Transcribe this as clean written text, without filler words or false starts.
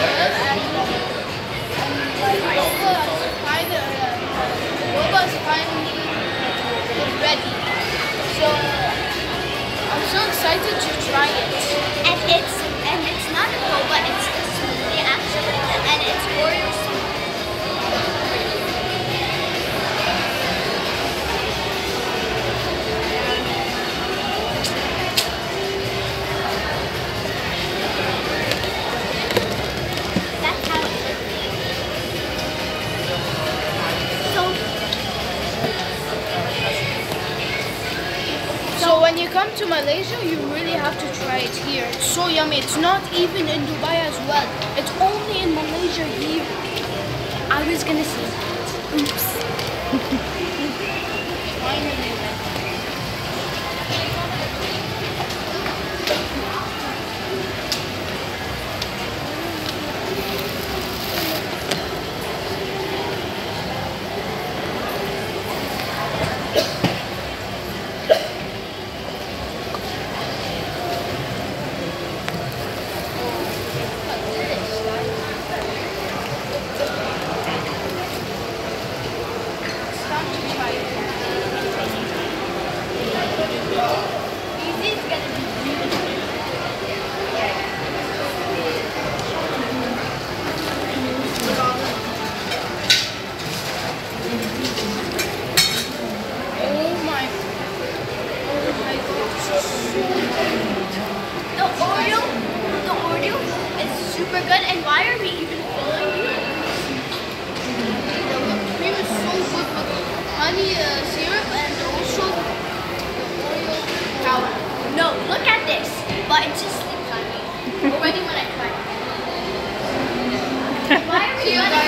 boba is finally ready. So I'm so excited to try it. And it's not a boba, it's a smoothie actually, and it's Oreo smoothie. That's how it should be. So when you come to Malaysia, you really have to try it here. It's so yummy. It's not even in Dubai as well. It's only in Malaysia here. I was gonna say that. Oops. Finally. The Oreo is super good, and why are we even following you? The cream is so good with honey syrup and also the Oreo powder. No, look at this. But it's just sleep honey. Already when I tried it. Why are we running